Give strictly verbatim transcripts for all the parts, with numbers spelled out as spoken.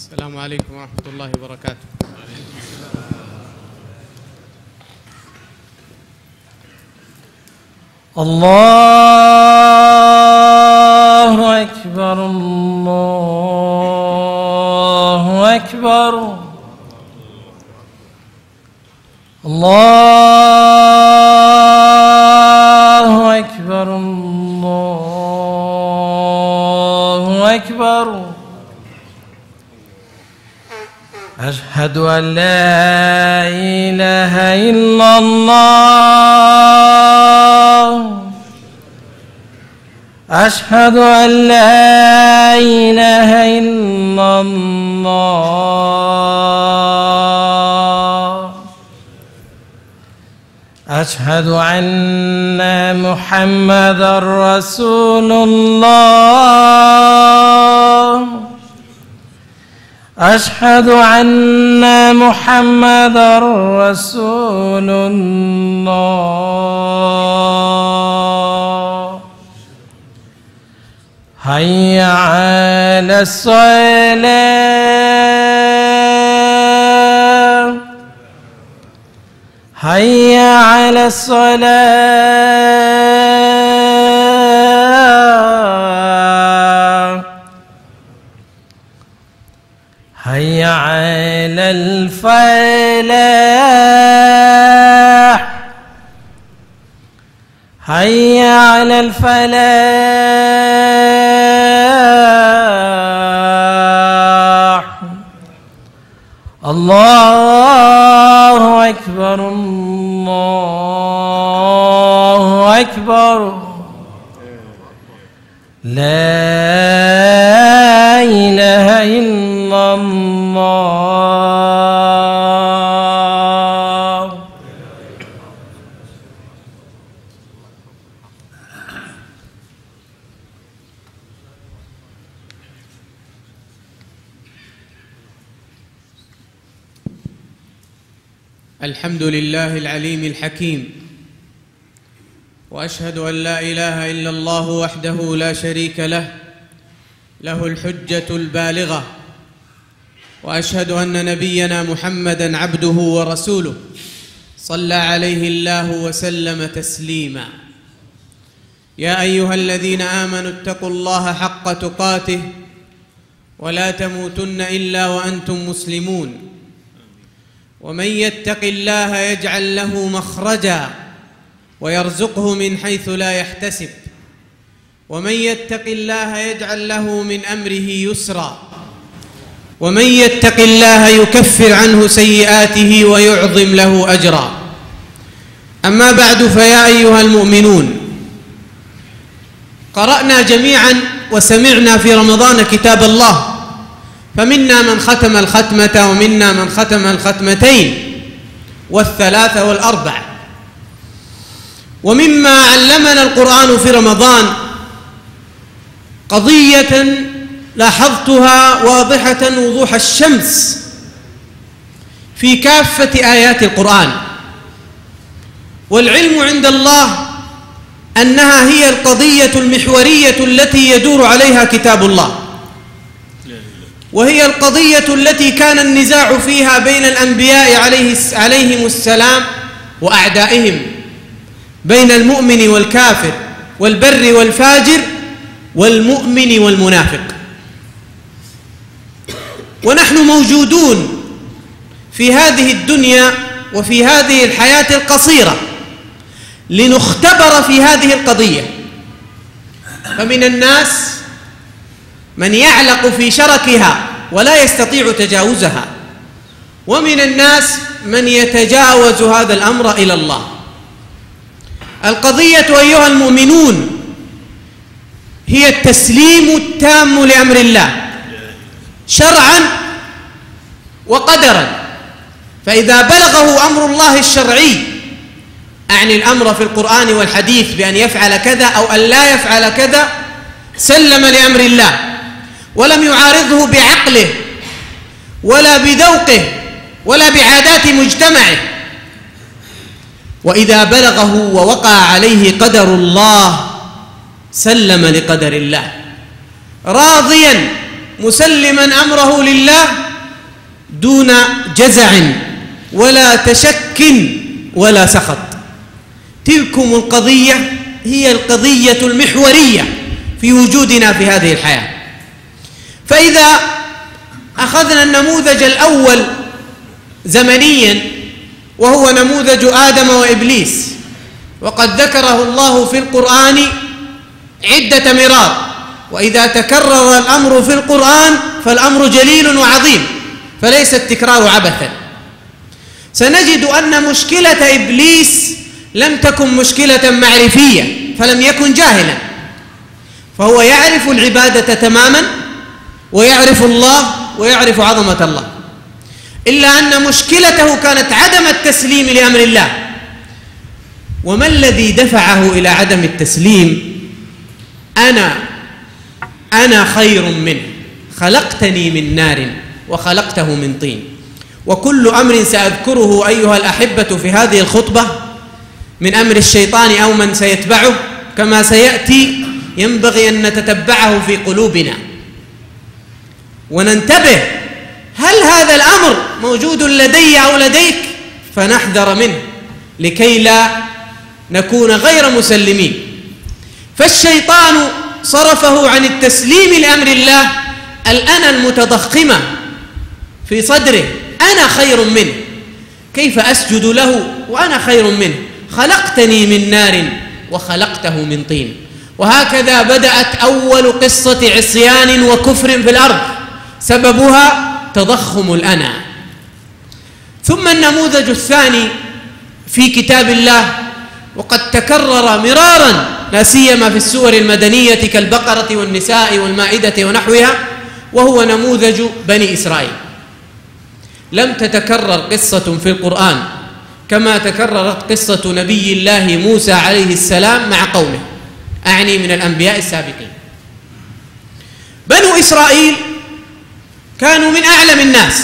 السلام عليكم ورحمة الله وبركاته. الله أكبر الله أكبر الله أكبر الله أكبر. أشهد أن لا إله إلا الله أشهد أن لا إله إلا الله أشهد أن محمدًا رسول الله أشهد أن محمدًا رسول الله. حي على الصلاة حي على الصلاة حي على الفلاح حي على الفلاح. الله أكبر الله أكبر. لا إله إلا الله. الحمد لله العليم الحكيم، وأشهد أن لا إله إلا الله وحده لا شريك له له الحجة البالغة، وأشهد أن نبينا محمدًا عبده ورسوله صلى عليه الله وسلم تسليما. يا أيها الذين آمنوا اتقوا الله حق تقاته ولا تموتن إلا وأنتم مسلمون. ومن يتق الله يجعل له مخرجا ويرزقه من حيث لا يحتسب، ومن يتق الله يجعل له من أمره يسرا، ومن يتق الله يكفر عنه سيئاته ويعظم له أجرا. أما بعد، فيا أيها المؤمنون، قرأنا جميعا وسمعنا في رمضان كتاب الله، فمنا من ختم الختمة ومنا من ختم الختمتين والثلاثة والأربع. ومما علمنا القرآن في رمضان قضية لاحظتها واضحة وضوح الشمس في كافة آيات القرآن، والعلم عند الله أنها هي القضية المحورية التي يدور عليها كتاب الله، وهي القضية التي كان النزاع فيها بين الأنبياء عليهم السلام وأعدائهم، بين المؤمن والكافر والبر والفاجر والمؤمن والمنافق. ونحن موجودون في هذه الدنيا وفي هذه الحياة القصيرة لنختبر في هذه القضية. فمن الناس من يعلق في شركها ولا يستطيع تجاوزها، ومن الناس من يتجاوز هذا الأمر إلى الله. القضية أيها المؤمنون هي التسليم التام لأمر الله شرعا وقدرا. فإذا بلغه أمر الله الشرعي، أعني الأمر في القرآن والحديث بأن يفعل كذا أو أن لا يفعل كذا، سلم لأمر الله ولم يعارضه بعقله ولا بذوقه ولا بعادات مجتمعه. وإذا بلغه ووقع عليه قدر الله، سلم لقدر الله راضيا مسلما أمره لله دون جزع ولا تشك ولا سخط. تلكم القضية هي القضية المحورية في وجودنا في هذه الحياة. فإذا أخذنا النموذج الأول زمنيا وهو نموذج آدم وإبليس، وقد ذكره الله في القرآن عدة مرار، وإذا تكرر الأمر في القرآن فالأمر جليل وعظيم فليس التكرار عبثا. سنجد أن مشكلة إبليس لم تكن مشكلة معرفية، فلم يكن جاهلا، فهو يعرف العبادة تماما ويعرف الله ويعرف عظمة الله، إلا أن مشكلته كانت عدم التسليم لأمر الله. وما الذي دفعه إلى عدم التسليم؟ أنا أنا خير منه، خلقتني من نار وخلقته من طين. وكل أمر سأذكره أيها الأحبة في هذه الخطبة من أمر الشيطان أو من سيتبعه كما سيأتي ينبغي أن نتتبعه في قلوبنا وننتبه، هل هذا الأمر موجود لدي أو لديك؟ فنحذر منه لكي لا نكون غير مسلمين. فالشيطان صرفه عن التسليم لأمر الله الأنا المتضخمة في صدره، أنا خير منه، كيف أسجد له وأنا خير منه؟ خلقتني من نار وخلقته من طين. وهكذا بدأت أول قصة عصيان وكفر في الأرض، سببها تضخم الأنا. ثم النموذج الثاني في كتاب الله وقد تكرر مرارا لا سيما في السور المدنية كالبقرة والنساء والمائدة ونحوها، وهو نموذج بني إسرائيل. لم تتكرر قصة في القرآن كما تكررت قصة نبي الله موسى عليه السلام مع قومه، أعني من الأنبياء السابقين. بنو إسرائيل كانوا من أعلم الناس،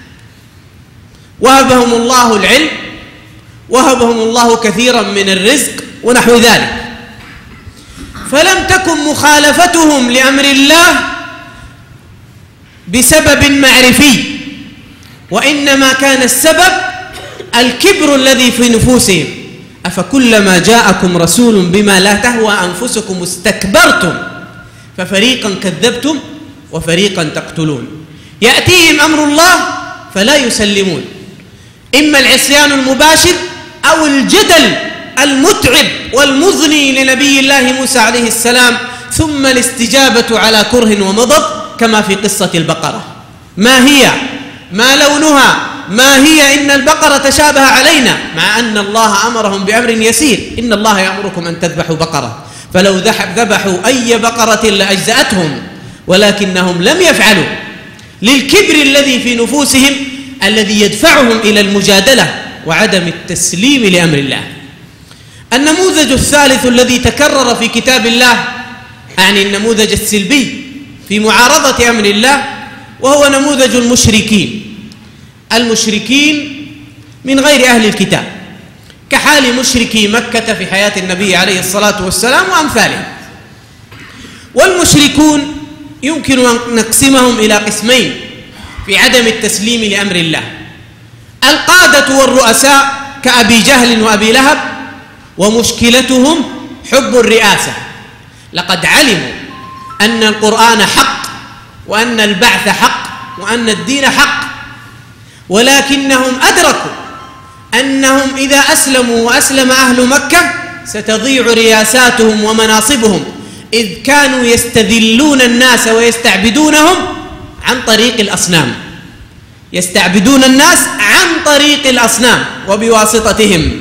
وهبهم الله العلم، وهبهم الله كثيرا من الرزق ونحو ذلك، فلم تكن مخالفتهم لأمر الله بسبب معرفي، وإنما كان السبب الكبر الذي في نفوسهم. أفكلما جاءكم رسول بما لا تهوى أنفسكم استكبرتم ففريقا كذبتم وفريقا تقتلون. يأتيهم أمر الله فلا يسلمون، إما العصيان المباشر أو الجدل المتعب والمضني لنبي الله موسى عليه السلام، ثم الاستجابة على كره ومضض كما في قصة البقرة. ما هي؟ ما لونها؟ ما هي؟ إن البقرة تشابه علينا، مع أن الله أمرهم بأمر يسير، إن الله يأمركم أن تذبحوا بقرة، فلو ذبحوا أي بقرة لأجزأتهم، ولكنهم لم يفعلوا للكبر الذي في نفوسهم الذي يدفعهم إلى المجادلة وعدم التسليم لأمر الله. النموذج الثالث الذي تكرر في كتاب الله، أعني النموذج السلبي في معارضة أمر الله، وهو نموذج المشركين. المشركين من غير أهل الكتاب، كحال مشركي مكة في حياة النبي عليه الصلاة والسلام وأمثاله. والمشركون يمكن أن نقسمهم إلى قسمين في عدم التسليم لأمر الله: القادة والرؤساء كأبي جهل وأبي لهب، ومشكلتهم حب الرئاسة. لقد علموا أن القرآن حق، وأن البعث حق، وأن الدين حق، ولكنهم أدركوا أنهم إذا أسلموا وأسلم أهل مكة ستضيع رياساتهم ومناصبهم، إذ كانوا يستذلون الناس ويستعبدونهم عن طريق الأصنام، يستعبدون الناس عن طريق الأصنام وبواسطتهم.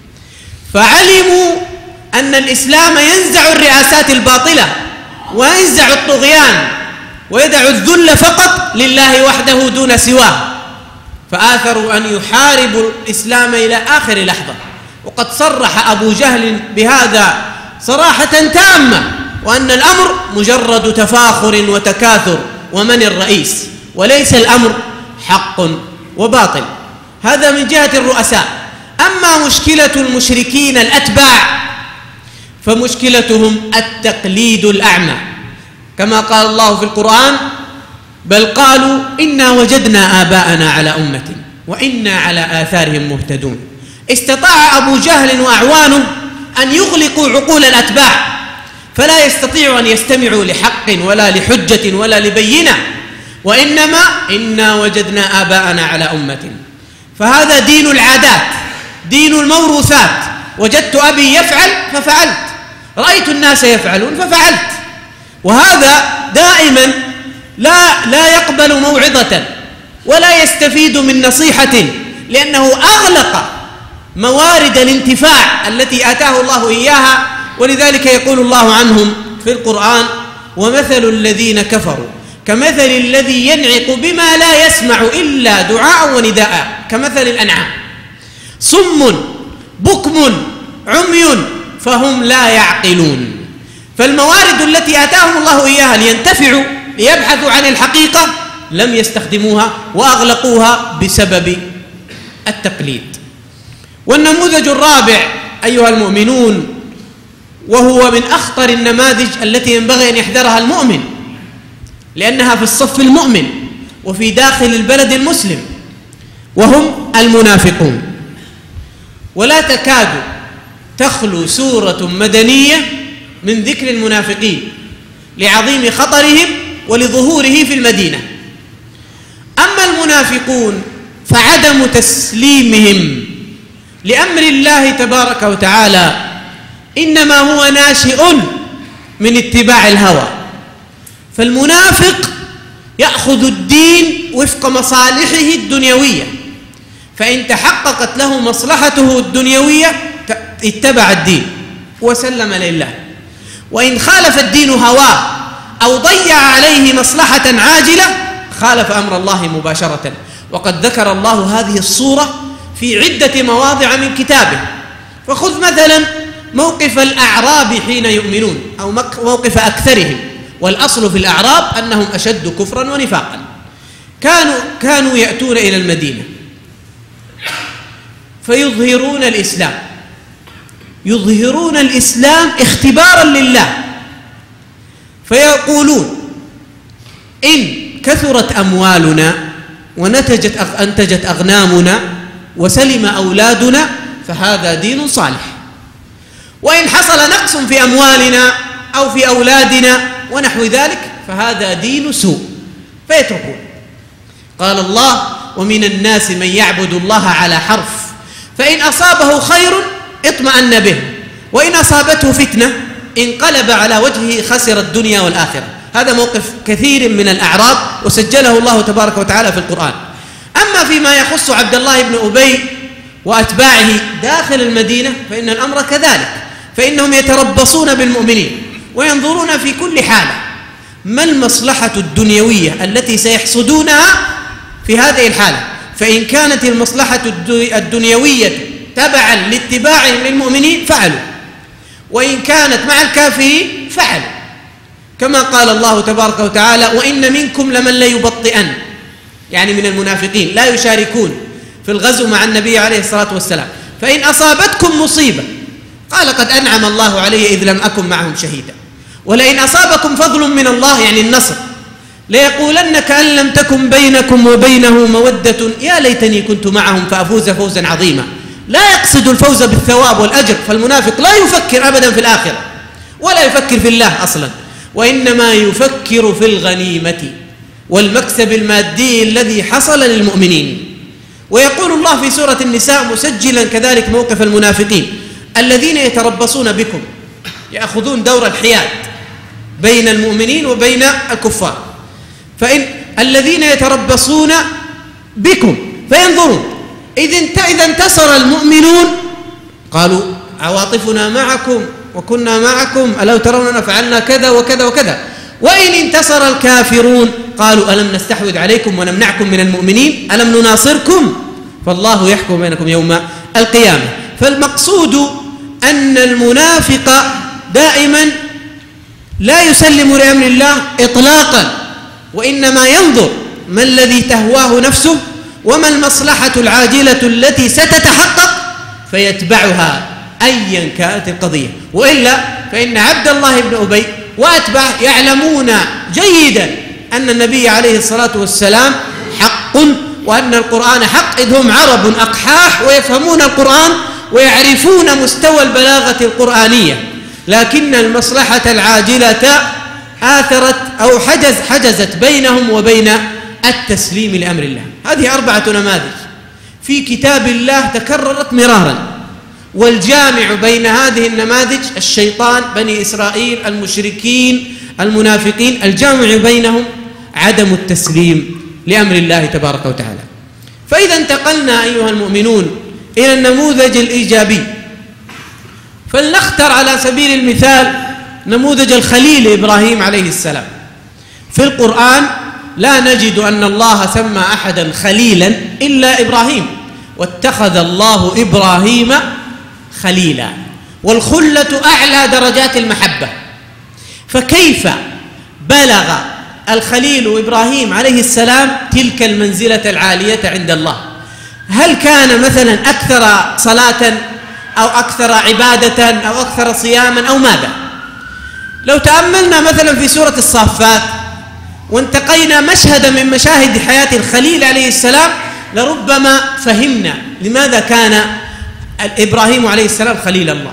فعلموا أن الإسلام ينزع الرئاسات الباطلة وينزع الطغيان ويدع الذل فقط لله وحده دون سواه، فآثروا أن يحاربوا الإسلام إلى آخر لحظة. وقد صرح أبو جهل بهذا صراحة تامة، وأن الأمر مجرد تفاخر وتكاثر ومن الرئيس، وليس الأمر حق وباطل. هذا من جهة الرؤساء. أما مشكلة المشركين الأتباع فمشكلتهم التقليد الأعمى، كما قال الله في القرآن: بل قالوا إنا وجدنا آباءنا على أمة وإنا على آثارهم مهتدون. استطاع أبو جهل وأعوانه أن يغلقوا عقول الأتباع فلا يستطيعوا أن يستمعوا لحق ولا لحجة ولا لبينة، وإنما إنا وجدنا آباءنا على أمة. فهذا دين العادات، دين الموروثات. وجدت أبي يفعل ففعلت، رأيت الناس يفعلون ففعلت. وهذا دائما لا لا يقبل موعظة ولا يستفيد من نصيحة، لأنه أغلق موارد الانتفاع التي آتاه الله إياها. ولذلك يقول الله عنهم في القرآن: ومثل الذين كفروا كمثل الذي ينعق بما لا يسمع إلا دعاء ونداء كمثل الأنعام صم بكم عمي فهم لا يعقلون. فالموارد التي آتاهم الله إياها لينتفعوا ليبحثوا عن الحقيقة لم يستخدموها وأغلقوها بسبب التقليد. والنموذج الرابع أيها المؤمنون، وهو من أخطر النماذج التي ينبغي أن يحذرها المؤمن، لأنها في الصف المؤمن وفي داخل البلد المسلم، وهم المنافقون. ولا تكاد تخلو سورة مدنية من ذكر المنافقين لعظيم خطرهم ولظهوره في المدينة. أما المنافقون فعدم تسليمهم لأمر الله تبارك وتعالى إنما هو ناشئ من اتباع الهوى. فالمنافق يأخذ الدين وفق مصالحه الدنيوية، فإن تحققت له مصلحته الدنيوية اتبع الدين وسلم لله، وإن خالف الدين هواه أو ضيع عليه مصلحة عاجلة خالف أمر الله مباشرة. وقد ذكر الله هذه الصورة في عدة مواضع من كتابه. فخذ مثلا موقف الأعراب حين يؤمنون أو موقف أكثرهم، والأصل في الأعراب أنهم أشد كفرا ونفاقا. كانوا, كانوا يأتون إلى المدينة فيظهرون الإسلام، يظهرون الإسلام اختبارا لله، فيقولون إن كثرت أموالنا ونتجت أنتجت أغنامنا وسلم أولادنا فهذا دين صالح، وإن حصل نقص في أموالنا أو في أولادنا ونحو ذلك فهذا دين سوء، فيتركون. قال الله: ومن الناس من يعبد الله على حرف فإن أصابه خير اطمأن به وإن أصابته فتنة انقلب على وجهه خسر الدنيا والآخرة. هذا موقف كثير من الأعراب وسجله الله تبارك وتعالى في القرآن. أما فيما يخص عبد الله بن أبي وأتباعه داخل المدينة فإن الأمر كذلك، فإنهم يتربصون بالمؤمنين وينظرون في كل حالة ما المصلحة الدنيوية التي سيحصدونها في هذه الحالة. فإن كانت المصلحة الدنيوية تبعا لاتباعهم للمؤمنين فعلوا، وإن كانت مع الكافرين فعلوا، كما قال الله تبارك وتعالى: وإن منكم لمن ليبطئن، يعني من المنافقين لا يشاركون في الغزو مع النبي عليه الصلاة والسلام. فإن أصابتكم مصيبة قال: قد أنعم الله علي إذ لم أكن معهم شهيدا، ولئن أصابكم فضل من الله، يعني النصر، ليقولن كأن لم تكن بينكم وبينه مودة يا ليتني كنت معهم فأفوز فوزا عظيما. لا يقصد الفوز بالثواب والأجر، فالمنافق لا يفكر أبدا في الآخرة ولا يفكر في الله أصلا، وإنما يفكر في الغنيمة والمكسب المادي الذي حصل للمؤمنين. ويقول الله في سورة النساء مسجلا كذلك موقف المنافقين: الذين يتربصون بكم، يأخذون دور الحياد بين المؤمنين وبين الكفار. فإن الذين يتربصون بكم فينظرون إذا انتصر المؤمنون قالوا عواطفنا معكم وكنا معكم ألو تروننا فعلنا كذا وكذا وكذا، وإن انتصر الكافرون قالوا ألم نستحوذ عليكم ونمنعكم من المؤمنين ألم نناصركم فالله يحكم بينكم يوم القيامة. فالمقصود أن المنافق دائما لا يسلم لأمر الله إطلاقا، وإنما ينظر ما الذي تهواه نفسه وما المصلحة العاجلة التي ستتحقق فيتبعها أيا كانت القضية. وإلا فإن عبد الله بن أبي وأتباعه يعلمون جيدا أن النبي عليه الصلاة والسلام حق وأن القرآن حق، إذ هم عرب أقحاح ويفهمون القرآن ويعرفون مستوى البلاغة القرآنية، لكن المصلحة العاجلة آثرت أو حجز حجزت بينهم وبين التسليم لأمر الله. هذه أربعة نماذج في كتاب الله تكررت مرارا، والجامع بين هذه النماذج الشيطان، بني إسرائيل، المشركين، المنافقين، الجامع بينهم عدم التسليم لأمر الله تبارك وتعالى. فإذا انتقلنا أيها المؤمنون إلى النموذج الإيجابي، فلنختر على سبيل المثال نموذج الخليل إبراهيم عليه السلام. في القرآن لا نجد أن الله سمى أحدا خليلا إلا إبراهيم، واتخذ الله إبراهيم خليلا، والخلة أعلى درجات المحبة. فكيف بلغ الخليل إبراهيم عليه السلام تلك المنزلة العالية عند الله؟ هل كان مثلا أكثر صلاة أو أكثر عبادة أو أكثر صياما أو ماذا؟ لو تأملنا مثلا في سورة الصافات وانتقينا مشهدا من مشاهد حياة الخليل عليه السلام لربما فهمنا لماذا كان إبراهيم عليه السلام خليل الله.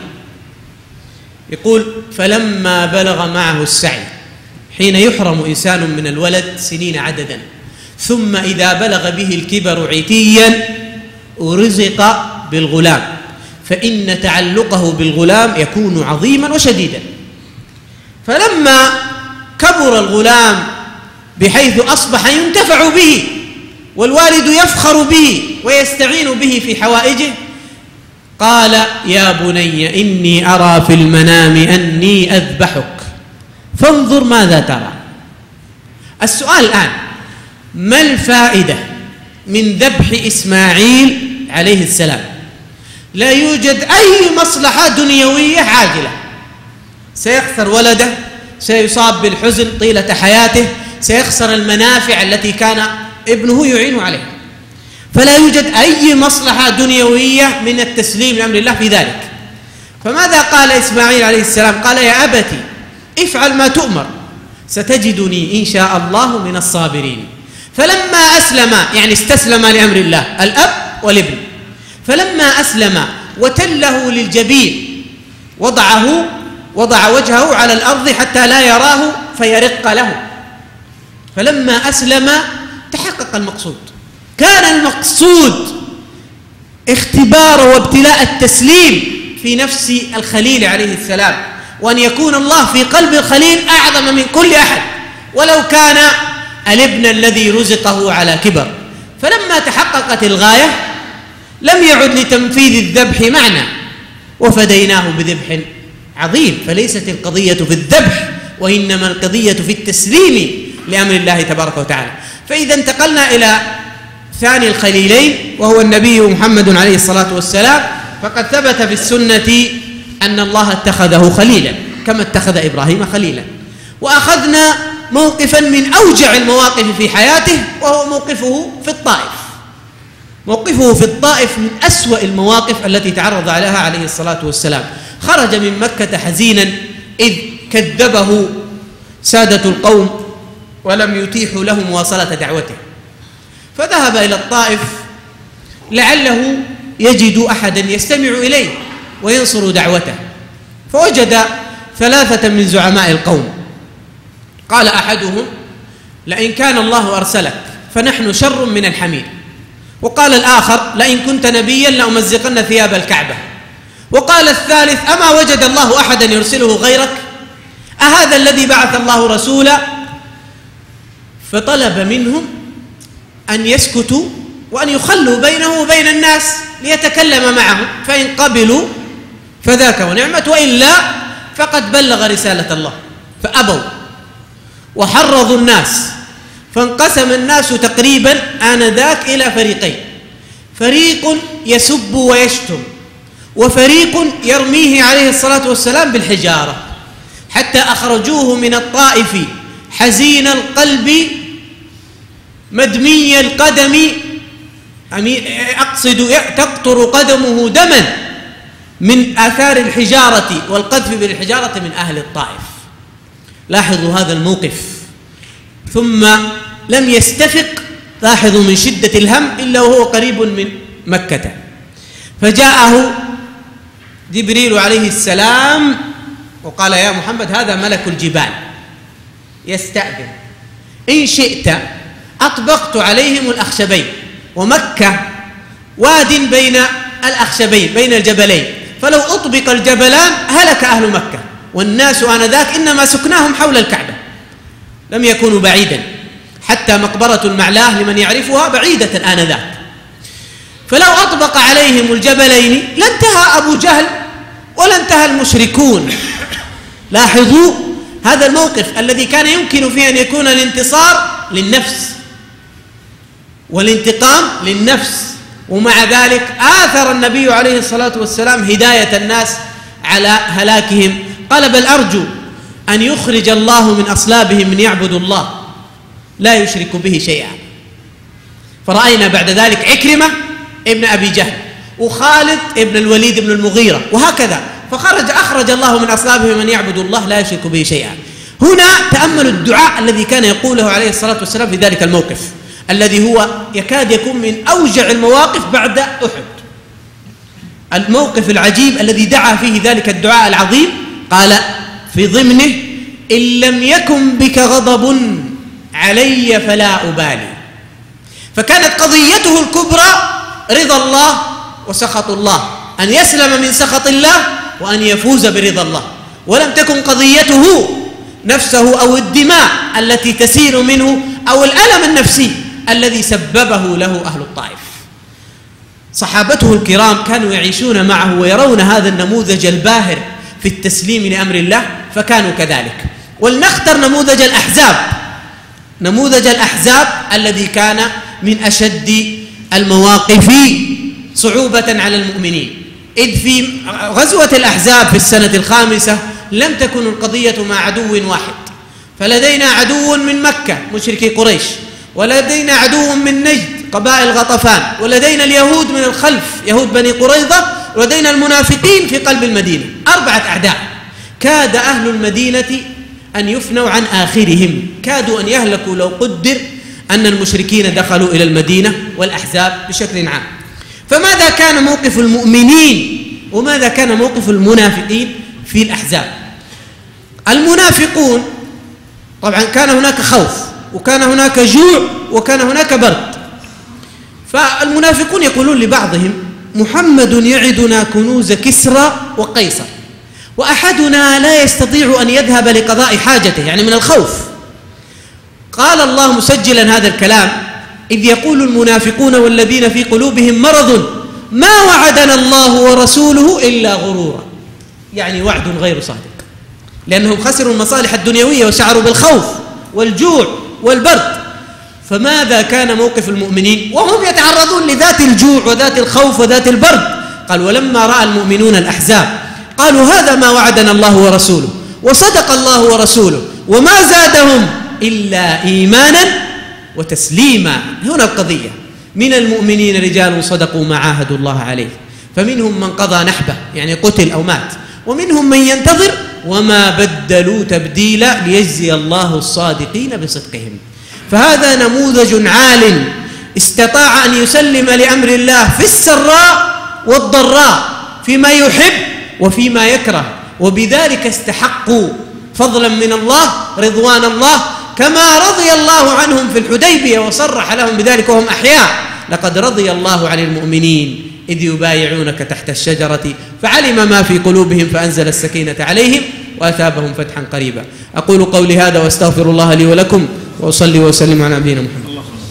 يقول: فلما بلغ معه السعي، حين يحرم إنسان من الولد سنين عددا، ثم إذا بلغ به الكبر عتيا ورزق بالغلام، فإن تعلقه بالغلام يكون عظيما وشديدا. فلما كبر الغلام بحيث أصبح ينتفع به والوالد يفخر به ويستعين به في حوائجه، قال: يا بني إني أرى في المنام أني أذبحك فانظر ماذا ترى. السؤال الآن: ما الفائدة من ذبح إسماعيل عليه السلام؟ لا يوجد أي مصلحة دنيوية عاجلة، سيخسر ولده، سيصاب بالحزن طيلة حياته، سيخسر المنافع التي كان ابنه يعين عليها، فلا يوجد أي مصلحة دنيوية من التسليم لأمر الله في ذلك. فماذا قال إسماعيل عليه السلام؟ قال: يا أبتي افعل ما تؤمر ستجدني إن شاء الله من الصابرين. فلما أسلم، يعني استسلم لأمر الله، الأب والابن، فلما أسلم وتله للجبين وضعه وضع وجهه على الأرض حتى لا يراه فيرق له. فلما أسلم تحقق المقصود. كان المقصود اختبار وابتلاء التسليم في نفس الخليل عليه السلام، وأن يكون الله في قلب الخليل أعظم من كل أحد ولو كان الابن الذي رزقه على كبر. فلما تحققت الغاية لم يعد لتنفيذ الذبح معنى، وفديناه بذبح عظيم. فليست القضية في الذبح، وإنما القضية في التسليم لأمر الله تبارك وتعالى. فإذا انتقلنا إلى ثاني الخليلين وهو النبي محمد عليه الصلاة والسلام، فقد ثبت في السنة أن الله اتخذه خليلا كما اتخذ إبراهيم خليلا. وأخذنا موقفا من أوجع المواقف في حياته، وهو موقفه في الطائف. موقفه في الطائف من أسوأ المواقف التي تعرض لها عليه الصلاة والسلام. خرج من مكة حزينا إذ كذبه سادة القوم ولم يتيحوا له مواصلة دعوته، فذهب إلى الطائف لعله يجد أحدا يستمع إليه وينصر دعوته، فوجد ثلاثة من زعماء القوم. قال أحدهم: لئن كان الله أرسلك فنحن شر من الحمير. وقال الآخر: لئن كنت نبيا لأمزقن ثياب الكعبة. وقال الثالث: أما وجد الله أحدا يرسله غيرك؟ أهذا الذي بعث الله رسولا؟ فطلب منهم أن يسكتوا وأن يخلوا بينه وبين الناس ليتكلم معهم، فإن قبلوا فذاك ونعمة، وإلا فقد بلغ رسالة الله. فأبوا وحرضوا الناس، فانقسم الناس تقريبا آنذاك إلى فريقين: فريق يسب ويشتم، وفريق يرميه عليه الصلاة والسلام بالحجارة، حتى أخرجوه من الطائف حزين القلب مدمي القدم، أقصد تقطر قدمه دما من آثار الحجارة والقذف بالحجارة من أهل الطائف. لاحظوا هذا الموقف، ثم لم يستفق، لاحظوا من شدة الهم، إلا وهو قريب من مكة. فجاءه جبريل عليه السلام وقال: يا محمد، هذا ملك الجبال يستأذن، إن شئت أطبقت عليهم الأخشبين، ومكة واد بين الأخشبين بين الجبلين، فلو أطبق الجبلان هلك أهل مكة، والناس آنذاك إنما سكناهم حول الكعبة، لم يكونوا بعيدا، حتى مقبرة المعلاه لمن يعرفها بعيدة آنذاك. فلو أطبق عليهم الجبلين لانتهى أبو جهل ولا انتهى المشركون. لاحظوا هذا الموقف الذي كان يمكن فيه أن يكون الانتصار للنفس والانتقام للنفس، ومع ذلك آثر النبي عليه الصلاة والسلام هداية الناس على هلاكهم. قال: بل أرجو أن يخرج الله من أصلابهم من يعبدوا الله لا يشرك به شيئا. فرأينا بعد ذلك عكرمة ابن أبي جهل وخالد ابن الوليد بن المغيرة وهكذا، فخرج أخرج الله من أصلابهم من يعبدوا الله لا يشرك به شيئا. هنا تأملوا الدعاء الذي كان يقوله عليه الصلاة والسلام في ذلك الموقف الذي هو يكاد يكون من أوجع المواقف بعد أحد. الموقف العجيب الذي دعا فيه ذلك الدعاء العظيم، قال في ضمنه: إن لم يكن بك غضب علي فلا أبالي. فكانت قضيته الكبرى رضا الله وسخط الله، أن يسلم من سخط الله وأن يفوز برضا الله، ولم تكن قضيته نفسه أو الدماء التي تسيل منه أو الألم النفسي الذي سببه له أهل الطائف. صحابته الكرام كانوا يعيشون معه ويرون هذا النموذج الباهر في التسليم لأمر الله، فكانوا كذلك. ولنختر نموذج الأحزاب، نموذج الأحزاب الذي كان من أشد المواقف صعوبة على المؤمنين، إذ في غزوة الأحزاب في السنة الخامسة لم تكن القضية مع عدو واحد، فلدينا عدو من مكة مشركي قريش، ولدينا عدو من نجد قبائل غطفان، ولدينا اليهود من الخلف يهود بني قريظة، ولدينا المنافقين في قلب المدينة. أربعة أعداء كاد أهل المدينة أن يفنوا عن آخرهم، كادوا أن يهلكوا لو قدر أن المشركين دخلوا إلى المدينة والأحزاب بشكل عام. فماذا كان موقف المؤمنين وماذا كان موقف المنافقين في الأحزاب؟ المنافقون طبعا كان هناك خوف وكان هناك جوع وكان هناك برد، فالمنافقون يقولون لبعضهم: محمد يعدنا كنوز كسرى وقيصر، وأحدنا لا يستطيع أن يذهب لقضاء حاجته، يعني من الخوف. قال الله مسجلا هذا الكلام: إذ يقول المنافقون والذين في قلوبهم مرض ما وعدنا الله ورسوله إلا غرورا، يعني وعد غير صادق، لأنهم خسروا المصالح الدنيوية وشعروا بالخوف والجوع والبرد. فماذا كان موقف المؤمنين وهم يتعرضون لذات الجوع وذات الخوف وذات البرد؟ قال: ولما رأى المؤمنون الأحزاب قالوا هذا ما وعدنا الله ورسوله وصدق الله ورسوله وما زادهم إلا إيمانا وتسليما. هنا القضية: من المؤمنين رجال صدقوا ما عاهدوا الله عليه، فمنهم من قضى نحبه يعني قتل أو مات، ومنهم من ينتظر وما بدلوا تبديلا ليجزي الله الصادقين بصدقهم. فهذا نموذج عال استطاع أن يسلم لأمر الله في السراء والضراء، فيما يحب وفيما يكره، وبذلك استحقوا فضلا من الله رضوان الله، كما رضي الله عنهم في الحديبية وصرح لهم بذلك وهم أحياء: لقد رضي الله عن المؤمنين إذ يبايعونك تحت الشجرة فعلم ما في قلوبهم فأنزل السكينة عليهم وأثابهم فتحا قريبا. أقول قولي هذا وأستغفر الله لي ولكم، وأصلي وأسلم على نبينا محمد.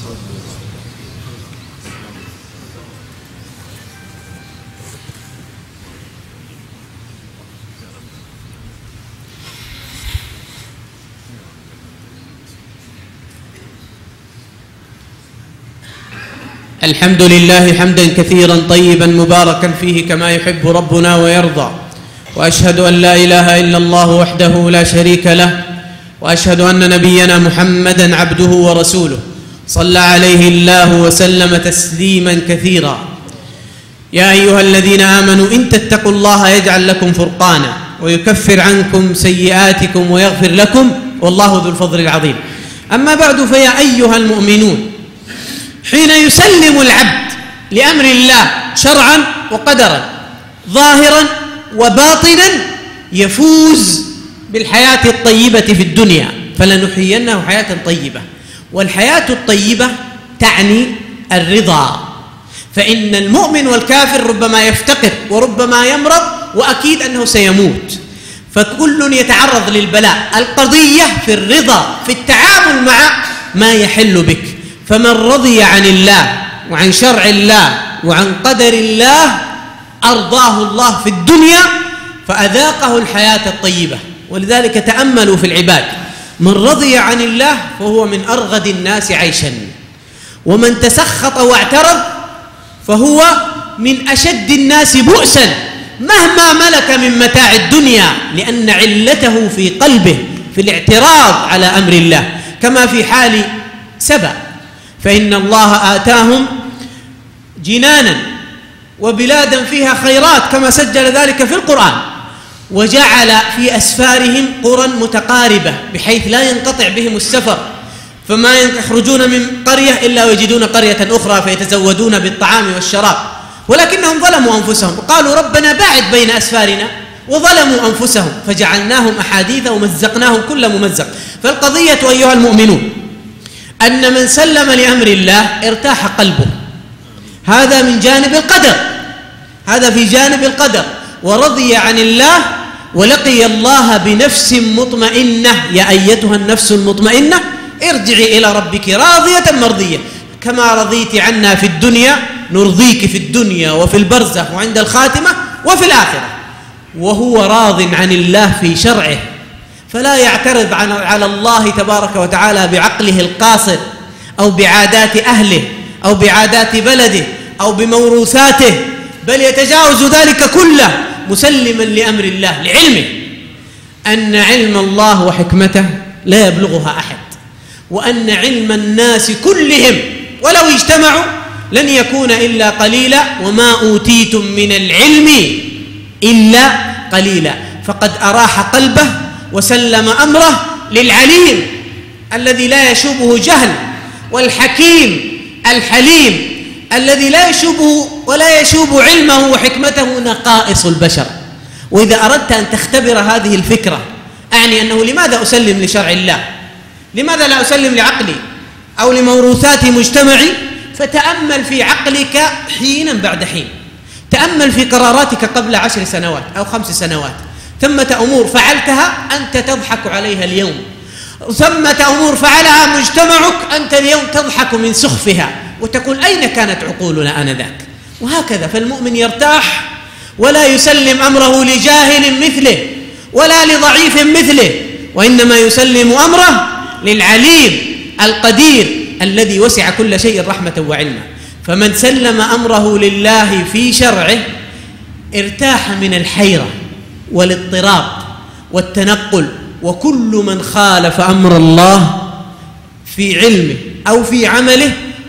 الحمد لله حمدا كثيرا طيبا مباركا فيه كما يحب ربنا ويرضى، وأشهد أن لا إله إلا الله وحده لا شريك له، وأشهد أن نبينا محمدا عبده ورسوله صلى عليه الله وسلم تسليما كثيرا. يا أيها الذين آمنوا إن تتقوا الله يجعل لكم فرقانا ويكفر عنكم سيئاتكم ويغفر لكم والله ذو الفضل العظيم. أما بعد، فيا أيها المؤمنون، حين يسلم العبد لأمر الله شرعا وقدرا ظاهرا وباطنا يفوز بالحياة الطيبة في الدنيا، فلنحيينه حياة طيبة. والحياة الطيبة تعني الرضا، فإن المؤمن والكافر ربما يفتقر وربما يمرض وأكيد أنه سيموت، فكل يتعرض للبلاء. القضية في الرضا، في التعامل مع ما يحل بك. فمن رضي عن الله وعن شرع الله وعن قدر الله أرضاه الله في الدنيا فأذاقه الحياة الطيبة. ولذلك تأملوا في العباد، من رضي عن الله فهو من أرغد الناس عيشا، ومن تسخط واعترض فهو من أشد الناس بؤسا مهما ملك من متاع الدنيا، لأن علته في قلبه في الاعتراض على أمر الله. كما في حال سبأ، فإن الله آتاهم جنانا وبلادا فيها خيرات كما سجل ذلك في القرآن، وجعل في أسفارهم قرى متقاربة بحيث لا ينقطع بهم السفر، فما يخرجون من قرية إلا ويجدون قرية أخرى فيتزودون بالطعام والشراب، ولكنهم ظلموا أنفسهم وقالوا ربنا باعد بين أسفارنا، وظلموا أنفسهم فجعلناهم أحاديث ومزقناهم كل ممزق. فالقضية أيها المؤمنون أن من سلم لأمر الله ارتاح قلبه، هذا من جانب القدر، هذا في جانب القدر، ورضي عن الله ولقي الله بنفس مطمئنة. يا أيتها النفس المطمئنة ارجعي إلى ربك راضية مرضية، كما رضيت عنا في الدنيا نرضيك في الدنيا وفي البرزخ وعند الخاتمة وفي الآخرة. وهو راض عن الله في شرعه، فلا يعترض على الله تبارك وتعالى بعقله القاصر أو بعادات أهله أو بعادات بلده أو بموروثاته، بل يتجاوز ذلك كله مسلما لأمر الله، لعلمه أن علم الله وحكمته لا يبلغها أحد، وأن علم الناس كلهم ولو اجتمعوا لن يكون إلا قليلا، وما أوتيتم من العلم إلا قليلا. فقد أراح قلبه وسلم أمره للعليم الذي لا يشوبه جهل، والحكيم الحليم الذي لا يشوبه ولا يشوب علمه وحكمته نقائص البشر. وإذا أردت أن تختبر هذه الفكرة، أعني أنه لماذا أسلم لشرع الله؟ لماذا لا أسلم لعقلي أو لموروثات مجتمعي؟ فتأمل في عقلك حينا بعد حين، تأمل في قراراتك قبل عشر سنوات أو خمس سنوات. ثمة أمور فعلتها أنت تضحك عليها اليوم، ثمة أمور فعلها مجتمعك أنت اليوم تضحك من سخفها وتقول أين كانت عقولنا آنذاك؟ وهكذا. فالمؤمن يرتاح ولا يسلم أمره لجاهل مثله ولا لضعيف مثله، وإنما يسلم أمره للعليم القدير الذي وسع كل شيء رحمة وعلما. فمن سلم أمره لله في شرعه ارتاح من الحيرة والاضطراب والتنقل. وكل من خالف أمر الله في علمه أو في عمله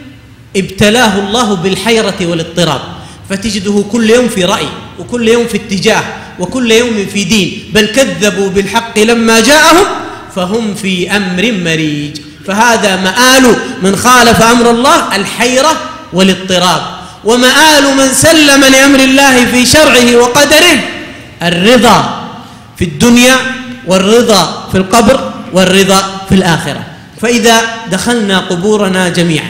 ابتلاه الله بالحيرة والاضطراب، فتجده كل يوم في رأي وكل يوم في اتجاه وكل يوم في دين، بل كذبوا بالحق لما جاءهم فهم في أمر مريج. فهذا مآل من خالف أمر الله الحيرة والاضطراب، ومآل من سلم لأمر الله في شرعه وقدره الرضا في الدنيا والرضا في القبر والرضا في الآخرة. فإذا دخلنا قبورنا جميعا،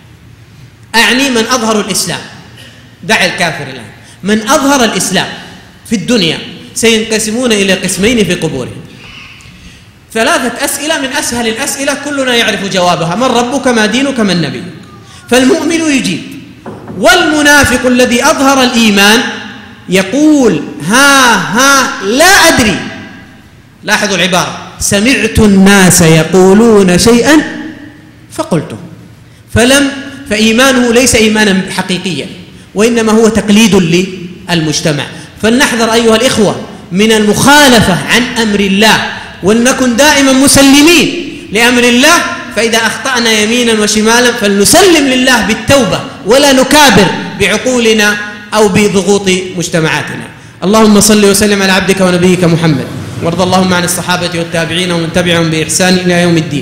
أعني من أظهر الإسلام، دع الكافر الآن، من أظهر الإسلام في الدنيا سينقسمون إلى قسمين في قبورهم. ثلاثة أسئلة من أسهل الأسئلة كلنا يعرف جوابها: من ربك، ما دينك، من نبيك؟ فالمؤمن يجيب، والمنافق الذي أظهر الإيمان يقول ها ها لا أدري. لاحظوا العبارة: سمعت الناس يقولون شيئا فقلته. فلم فإيمانه ليس إيمانا حقيقيا، وإنما هو تقليد للمجتمع. فلنحذر أيها الإخوة من المخالفة عن أمر الله، ولنكن دائما مسلمين لأمر الله. فإذا أخطأنا يمينا وشمالا فلنسلم لله بالتوبة ولا نكابر بعقولنا أو بضغوط مجتمعاتنا. اللهم صل وسلم على عبدك ونبيك محمد، وارض اللهم عن الصحابة والتابعين ومن تبعهم بإحسان إلى يوم الدين.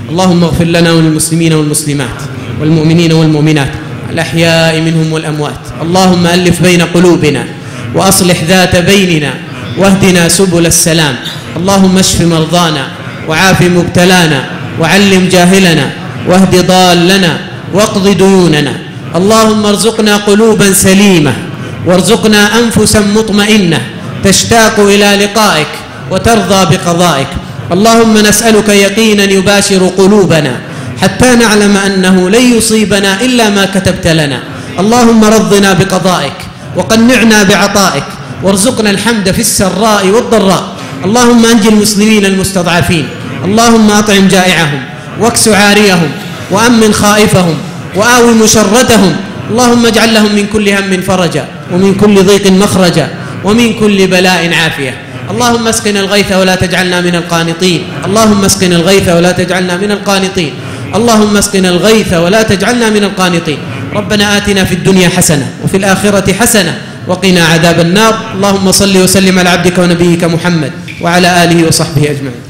اللهم اغفر لنا وللمسلمين والمسلمات والمؤمنين والمؤمنات الأحياء منهم والأموات. اللهم ألف بين قلوبنا وأصلح ذات بيننا واهدنا سبل السلام. اللهم اشف مرضانا وعاف مبتلانا وعلم جاهلنا واهد ضالنا واقض ديوننا. اللهم ارزقنا قلوبا سليمة وارزقنا أنفسا مطمئنة تشتاق إلى لقائك وترضى بقضائك. اللهم نسألك يقينا يباشر قلوبنا حتى نعلم أنه لن يصيبنا إلا ما كتبت لنا. اللهم رضنا بقضائك وقنعنا بعطائك وارزقنا الحمد في السراء والضراء. اللهم أنج المسلمين المستضعفين. اللهم أطعم جائعهم واكس عاريهم وأمن خائفهم وآو مشردهم. اللهم اجعل لهم من كل هم فرجا ومن كل ضيق مخرجا ومن كل بلاء عافية. اللهم اسقنا الغيث ولا تجعلنا من القانطين. اللهم اسقنا الغيث ولا تجعلنا من القانطين. اللهم اسقنا الغيث ولا تجعلنا من القانطين. ربنا آتنا في الدنيا حسنة وفي الآخرة حسنة وقنا عذاب النار. اللهم صل وسلم على عبدك ونبيك محمد وعلى آله وصحبه أجمعين.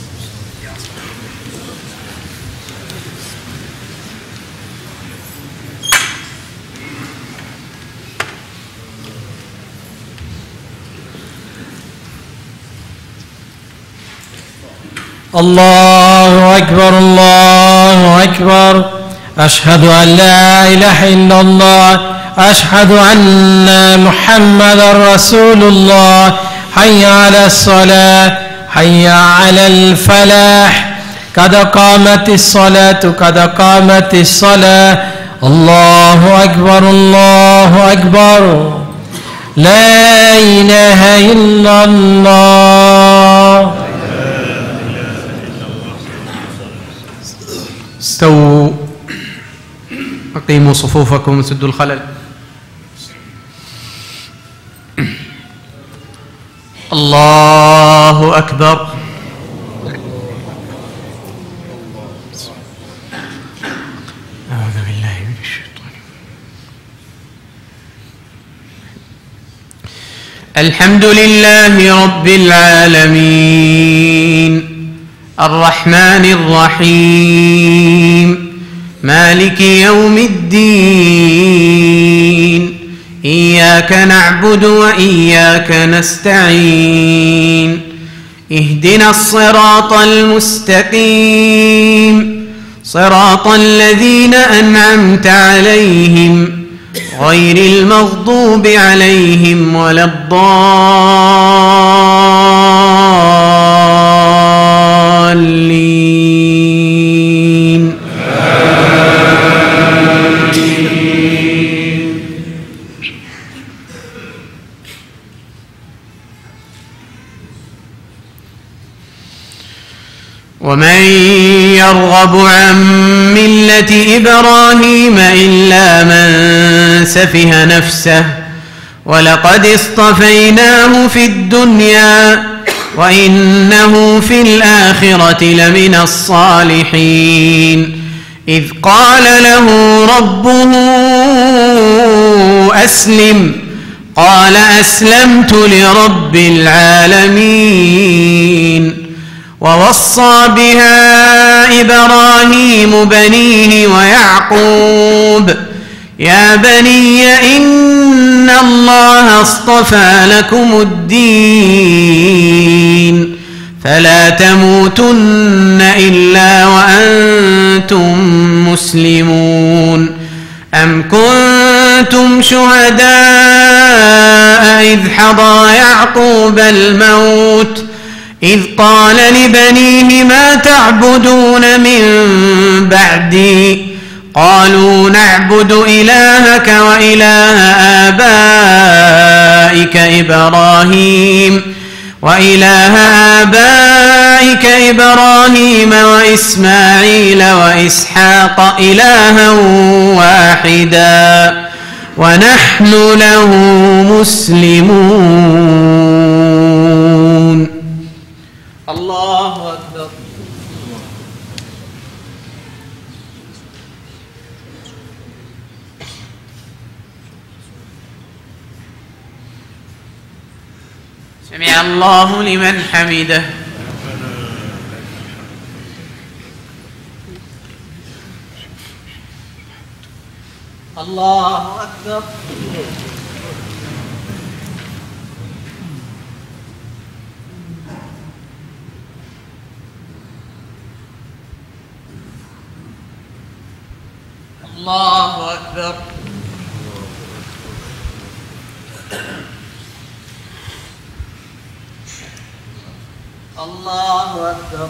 الله أكبر الله أكبر. أشهد أن لا إله إلا الله. أشهد أن محمدا رسول الله. حي على الصلاة حي على الفلاح. قد قامت الصلاة قد قامت الصلاة. الله أكبر الله أكبر. لا إله إلا الله. استووا أقيموا صفوفكم وسدوا الخلل. الله أكبر. أعوذ بالله من الشيطان. الحمد لله رب العالمين الرحمن الرحيم مالك يوم الدين. إياك نعبد وإياك نستعين. اهدنا الصراط المستقيم صراط الذين أنعمت عليهم غير المغضوب عليهم ولا الضالين. ومن يرغب عن ملة إبراهيم إلا من سفه نفسه ولقد اصطفيناه في الدنيا وإنه في الآخرة لمن الصالحين. إذ قال له ربه أسلم قال أسلمت لرب العالمين. ووصى بها إبراهيم بنيه ويعقوب يا بني إن الله اصطفى لكم الدين فلا تموتن إلا وأنتم مسلمون. أم كنتم شهداء إذ حضر يعقوب الموت إذ قال لبنيه ما تعبدون من بعدي قالوا نعبد إلهك وإله آبائك إبراهيم وإله آبائك إبراهيم وإسماعيل وإسحاق إلها واحدا ونحن له مسلمون. الله أكبر. سمع الله لمن حمده. الله أكبر. الله أكبر. الله أكبر.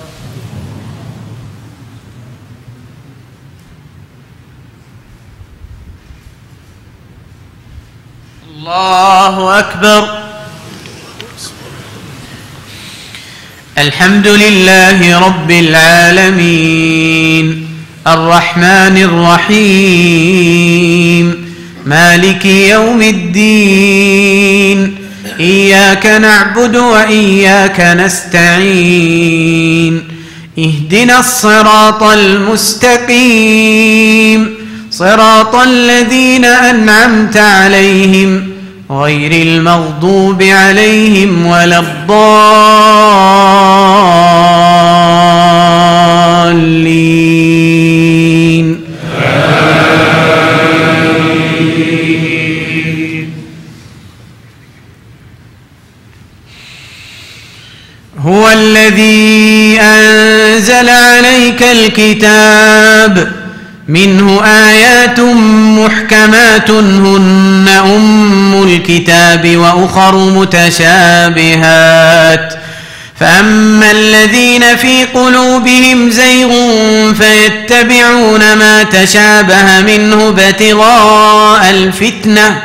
الله أكبر. الحمد لله رب العالمين الرحمن الرحيم مالك يوم الدين إياك نعبد وإياك نستعين اهدنا الصراط المستقيم صراط الذين أنعمت عليهم غير المغضوب عليهم ولا الضالين. هو الذي أنزل عليك الكتاب منه آيات محكمات هن أم الكتاب وأخر متشابهات فأما الذين في قلوبهم زيغ فيتبعون ما تشابه منه ابتغاء الفتنة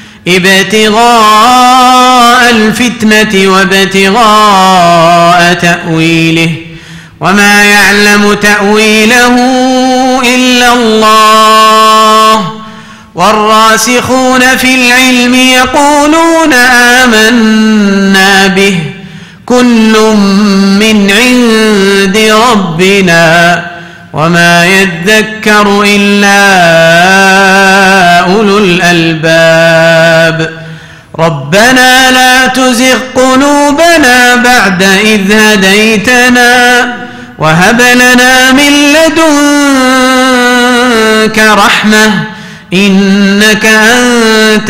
ابتغاء الفتنة وابتغاء تأويله وما يعلم تأويله إلا الله والراسخون في العلم يقولون آمنا به كل من عند ربنا وما يذكر إلا أولو الألباب. ربنا لا تزغ قلوبنا بعد إذ هديتنا وهب لنا من لدنك رحمة إنك أنت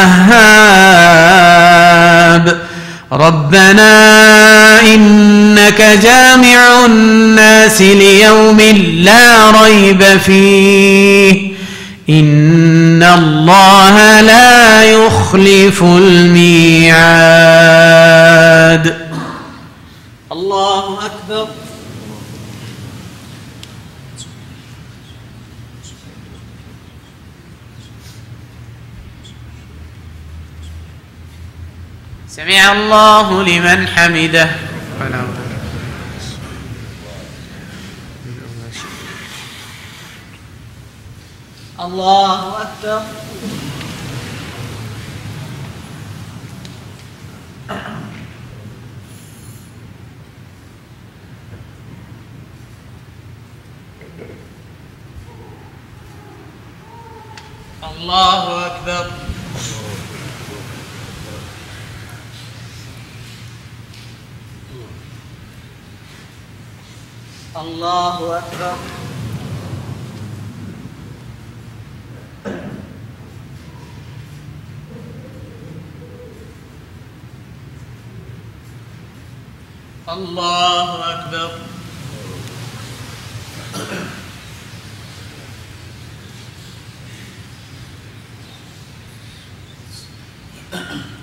الوهاب. ربنا إنك جامع الناس ليوم لا ريب فيه إن الله لا يخلف الميعاد. الله أكبر. سمع الله لمن حمده. الله أكبر. الله أكبر. الله أكبر. الله أكبر. الله أكبر.